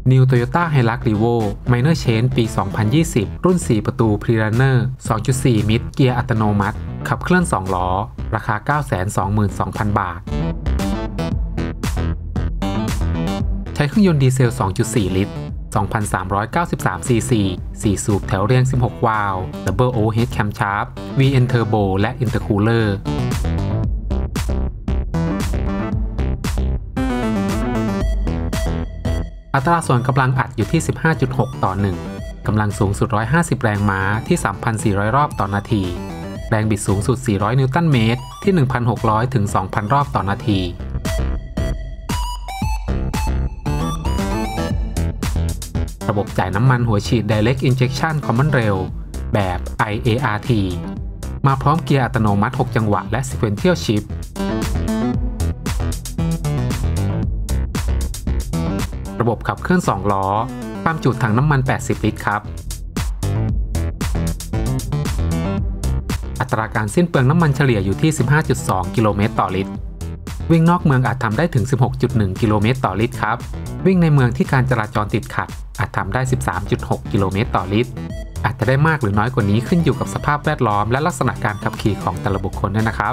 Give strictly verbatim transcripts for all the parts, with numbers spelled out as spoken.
New Toyota Hilux Revo Minor Change ปี สองพันยี่สิบ รุ่น สี่ ประตู Pre-runner สองจุดสี่ มิตร เกียร์อัตโนมัติขับเคลื่อน สอง ล้อ ราคา เก้าแสนสองหมื่นสองพัน บาท ใช้เครื่องยนต์ดีเซล สองจุดสี่ ลิตร สองพันสามร้อยเก้าสิบสาม ซี ซี สี่ สูบแถวเรียง สิบหก วาล์ว Double Overhead Camshaft วี เอ็น Turbo และ Intercoolerอัตราส่วนกำลังอัดอยู่ที่ สิบห้าจุดหก ต่อ หนึ่ง กำลังสูงสุด หนึ่งร้อยห้าสิบ แรงม้าที่ สามพันสี่ร้อย รอบต่อนาที แรงบิดสูงสุด สี่ร้อย นิวตันเมตรที่ หนึ่งพันหกร้อย ถึง สองพัน รอบต่อนาที ระบบจ่ายน้ำมันหัวฉีด Direct Injection Common Rail แบบ ไอ เอ อาร์ ที มาพร้อมเกียร์อัตโนมัติ หก จังหวะและ Sequential Shiftระบบขับเคลื่อน สอง ล้อความจุถังน้ำมัน แปดสิบ ลิตรครับอัตราการสิ้นเปลืองน้ำมันเฉลี่ยอยู่ที่ สิบห้าจุดสอง กิโลเมตรต่อลิตรวิ่งนอกเมืองอาจทำได้ถึง สิบหกจุดหนึ่ง กิโลเมตรต่อลิตรครับวิ่งในเมืองที่การจราจรติดขัดอาจทำได้ สิบสามจุดหก กิโลเมตรต่อลิตรอาจจะได้มากหรือน้อยกว่านี้ขึ้นอยู่กับสภาพแวดล้อมและลักษณะการขับขี่ของแต่ละบุคคลด้วยนะครับ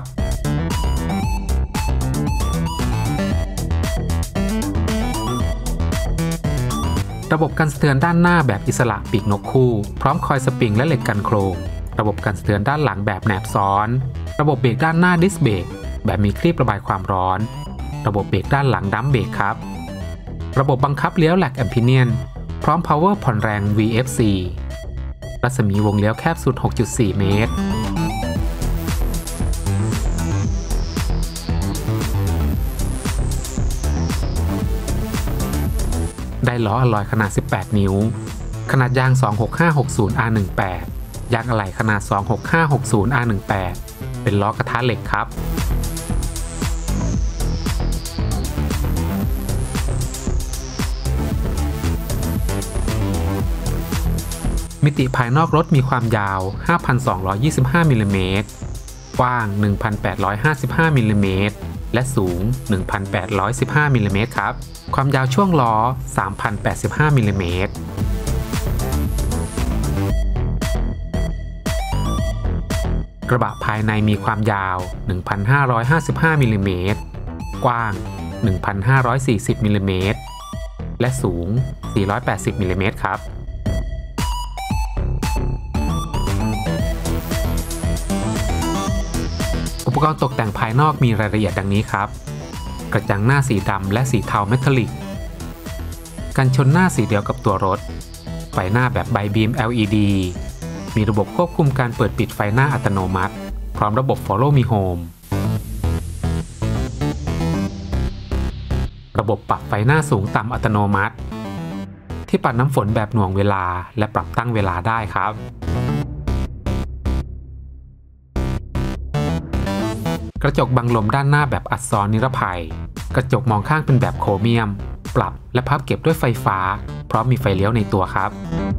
ระบบกันสะเทือนด้านหน้าแบบอิสระปีกนกคู่พร้อมคอยสปริงและเหล็กกันโครงระบบกันสะเทือนด้านหลังแบบแหนบซ้อนระบบเบรกด้านหน้าดิสเบรกแบบมีคลีประบายความร้อนระบบเบรกด้านหลังดัมเบรกครับระบบบังคับเลี้ยวแหลกแอมพิเนียนพร้อม Power ผ่อนแรง วี เอฟ ซี รัศมีวงเลี้ยวแคบสุด หกจุดสี่ เมตรได้ล้ออะลอยขนาด สิบแปด นิ้วขนาดยาง สองหกห้าหกศูนย์ อาร์ สิบแปด ยางอะไหล่ขนาด สองหกห้าหกศูนย์ อาร์ สิบแปด เป็นล้อกระทะเหล็กครับมิติภายนอกรถมีความยาว ห้าพันสองร้อยยี่สิบห้า มิลลิเมตรกว้าง หนึ่งพันแปดร้อยห้าสิบห้า มิลลิเมตรและสูง หนึ่งพันแปดร้อยสิบห้า มิลลิเมตรครับความยาวช่วงล้อ สามพันแปดสิบห้า มิลลิเมตรกระบะภายในมีความยาว หนึ่งพันห้าร้อยห้าสิบห้า มิลลิเมตรกว้าง หนึ่งพันห้าร้อยสี่สิบ มิลลิเมตรและสูง สี่ร้อยแปดสิบ มิลลิเมตรครับอุปกรณ์ตกแต่งภายนอกมีรายละเอียดดังนี้ครับกระจังหน้าสีดำและสีเทาเมทัลลิกกันชนหน้าสีเดียวกับตัวรถไฟหน้าแบบไบบีม แอล อี ดี มีระบบควบคุมการเปิดปิดไฟหน้าอัตโนมัติพร้อมระบบ Follow Me Home ระบบปรับไฟหน้าสูงต่ำอัตโนมัติที่ปัดน้ำฝนแบบหน่วงเวลาและปรับตั้งเวลาได้ครับกระจกบังลมด้านหน้าแบบอัดซ้อนนิรภัยกระจกมองข้างเป็นแบบโครเมียมปรับและพับเก็บด้วยไฟฟ้าพร้อมมีไฟเลี้ยวในตัวครับ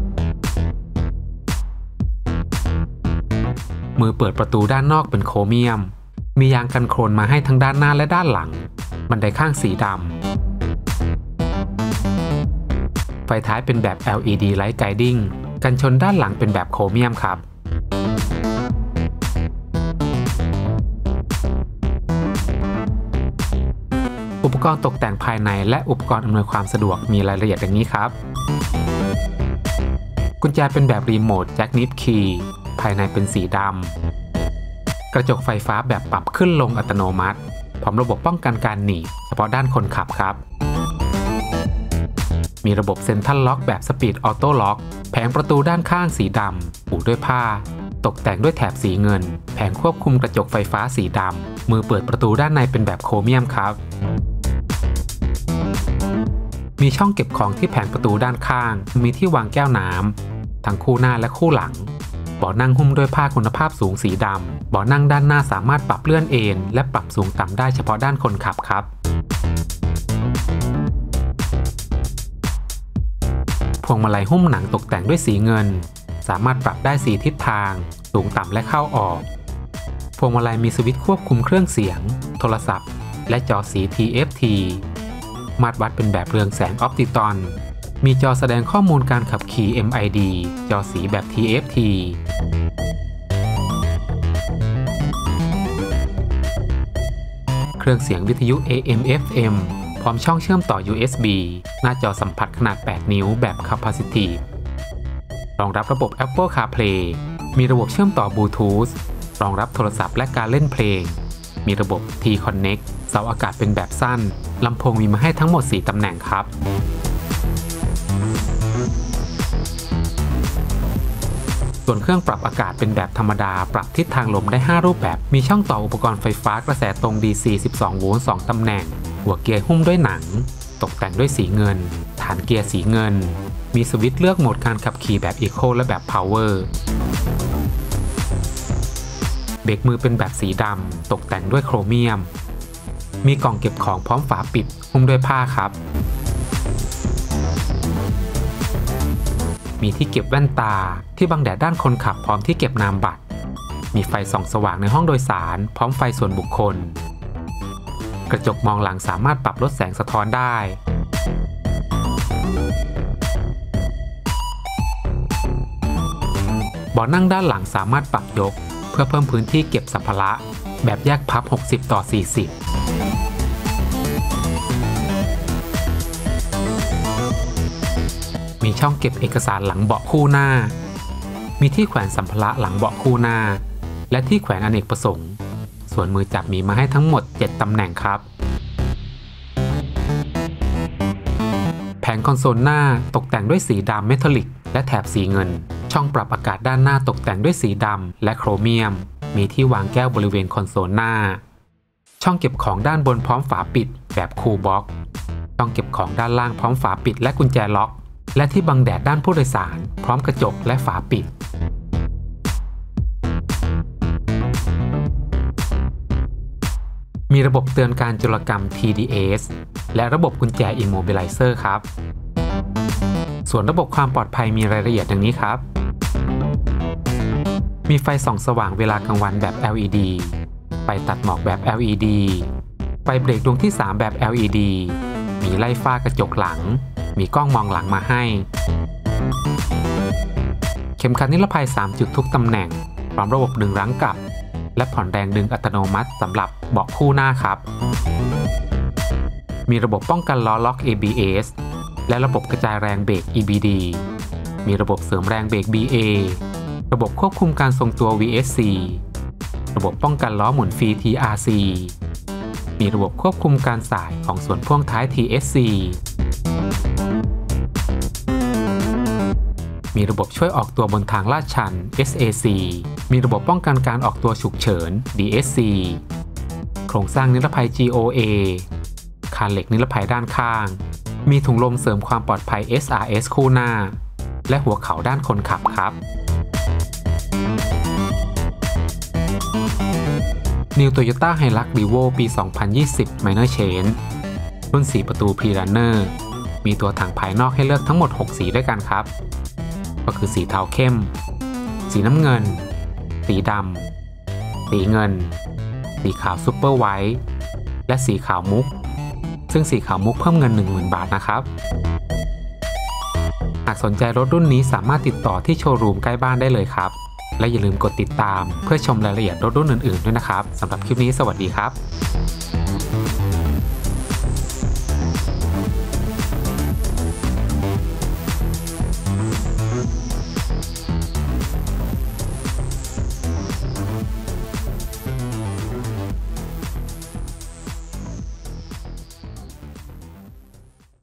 มือเปิดประตูด้านนอกเป็นโครเมียมมียางกันโคลนมาให้ทั้งด้านหน้าและด้านหลังบันไดข้างสีดำไฟท้ายเป็นแบบ แอล อี ดี Light Guiding กันชนด้านหลังเป็นแบบโครเมียมครับอุปกรณ์ตกแต่งภายในและอุปกรณ์อำนวยความสะดวกมีรายละเอียดดังนี้ครับกุญแจเป็นแบบรีโมทแจ็คนิฟคีย์ภายในเป็นสีดำกระจกไฟฟ้าแบบปรับขึ้นลงอัตโนมัติพร้อมระบบป้องกันการหนีบเฉพาะด้านคนขับครับมีระบบเซ็นทรัลล็อกแบบสปีดออโต้ล็อกแผงประตูด้านข้างสีดำปูด้วยผ้าตกแต่งด้วยแถบสีเงินแผงควบคุมกระจกไฟฟ้าสีดำมือเปิดประตูด้านในเป็นแบบโครเมียมครับมีช่องเก็บของที่แผงประตูด้านข้างมีที่วางแก้วน้ำทั้งคู่หน้าและคู่หลังเบาะนั่งหุ้มด้วยผ้าคุณภาพสูงสีดำเบาะนั่งด้านหน้าสามารถปรับเลื่อนเอนและปรับสูงต่ำได้เฉพาะด้านคนขับครับพวงมาลัยหุ้มหนังตกแต่งด้วยสีเงินสามารถปรับได้สีทิศทางสูงต่ำและเข้าออกพวงมาลัยมีสวิตช์ควบคุมเครื่องเสียงโทรศัพท์และจอสี ที เอฟ ที มาตรวัดเป็นแบบเรืองแสงออปติตอนมีจอแสดงข้อมูลการขับขี่ เอ็ม ไอ ดี จอสีแบบ ที เอฟ ที เครื่องเสียงวิทยุ เอ เอ็ม เอฟ เอ็ม พร้อมช่องเชื่อมต่อ ยู เอส บี หน้าจอสัมผัสขนาด แปด นิ้วแบบ Capacitive รองรับระบบ Apple CarPlay มีระบบเชื่อมต่อบลูทูธ รองรับโทรศัพท์และการเล่นเพลง มีระบบ T-Connect เสาอากาศเป็นแบบสั้น ลำโพงมีมาให้ทั้งหมด สี่ ตำแหน่งครับ ส่วนเครื่องปรับอากาศเป็นแบบธรรมดา ปรับทิศทางลมได้ ห้า รูปแบบ มีช่องต่ออุปกรณ์ไฟฟ้ากระแสตรง ดี ซี สิบสอง โวลต์ สอง ตำแหน่ง หัวเกียร์หุ้มด้วยหนัง ตกแต่งด้วยสีเงิน ฐานเกียร์สีเงิน มีสวิตช์เลือกโหมดการขับขี่แบบ Eco และแบบ Power เบรกมือเป็นแบบสีดำ ตกแต่งด้วยโครเมียม มีกล่องเก็บของพร้อมฝาปิด หุ้มด้วยผ้าครับ มีที่เก็บแว่นตาที่บังแดดด้านคนขับพร้อมที่เก็บนามบัตร มีไฟส่องสว่างในห้องโดยสารพร้อมไฟส่วนบุคคล กระจกมองหลังสามารถปรับลดแสงสะท้อนได้ เบาะนั่งด้านหลังสามารถปรับยกเพื่อเพิ่มพื้นที่เก็บสัมภาระแบบแยกพับ หกสิบ ต่อ สี่สิบ มีช่องเก็บเอกสารหลังเบาะคู่หน้า มีที่แขวนสัมภาระหลังเบาะคู่หน้า และที่แขวนอเนกประสงค์ ส่วนมือจับมีมาให้ทั้งหมด เจ็ด ตำแหน่งครับ แผงคอนโซลหน้าตกแต่งด้วยสีดำเมทัลลิกและแถบสีเงิน ช่องปรับอากาศด้านหน้าตกแต่งด้วยสีดำและโครเมียม มีที่วางแก้วบริเวณคอนโซลหน้า ช่องเก็บของด้านบนพร้อมฝาปิดแบบคูลบ็อกซ์ ช่องเก็บของด้านล่างพร้อมฝาปิดและกุญแจล็อก และที่บังแดดด้านผู้โดยสารพร้อมกระจกและฝาปิด มีระบบเตือนการโจรกรรม ที ดี เอส และระบบกุญแจ Immobilizer ครับ ส่วนระบบความปลอดภัยมีรายละเอียดดังนี้ครับ มีไฟส่องสว่างเวลากลางวันแบบ แอล อี ดี ไฟตัดหมอกแบบ แอล อี ดี ไฟเบรกดวงที่ สาม แบบ แอล อี ดี มีไล่ฝ้ากระจกหลัง มีกล้องมองหลังมาให้ เข็มขัดนิรภัย สาม จุดทุกตำแหน่งพร้อมระบบดึงรั้งกลับและผ่อนแรงดึงอัตโนมัติสำหรับเบาะคู่หน้าครับ มีระบบป้องกันล้อล็อก เอ บี เอส และระบบกระจายแรงเบรก อี บี ดี มีระบบเสริมแรงเบรก บี เอ ระบบควบคุมการทรงตัว วี เอส ซี ระบบป้องกันล้อหมุนฟรี ที อาร์ ซี มีระบบควบคุมการสายของส่วนพ่วงท้าย ที เอส ซี มีระบบช่วยออกตัวบนทางลาดชัน เอส เอ ซี มีระบบป้องกันการออกตัวฉุกเฉิน ดี เอส ซี โครงสร้างนิรภัย จี โอ เอ คานเหล็กนิรภัยด้านข้าง มีถุงลมเสริมความปลอดภัย เอส อาร์ เอส คู่หน้า และหัวเข่าด้านคนขับครับ New Toyota Hilux Revo ปี สองพันยี่สิบ Minor Change รุ่น สี่ ประตู Pre-Runner มีตัวถังภายนอกให้เลือกทั้งหมด หก สีด้วยกันครับ ก็คือสีเทาเข้ม สีน้ำเงิน สีดำ สีเงิน สีขาวซูเปอร์ไวท์และสีขาวมุก ซึ่งสีขาวมุกเพิ่มเงิน หนึ่งหมื่น บาทนะครับ หากสนใจรถรุ่นนี้สามารถติดต่อที่โชว์รูมใกล้บ้านได้เลยครับ และอย่าลืมกดติดตามเพื่อชมรายละเอียดรถรุ่นอื่นๆด้วยนะครับ สำหรับคลิปนี้สวัสดีครับ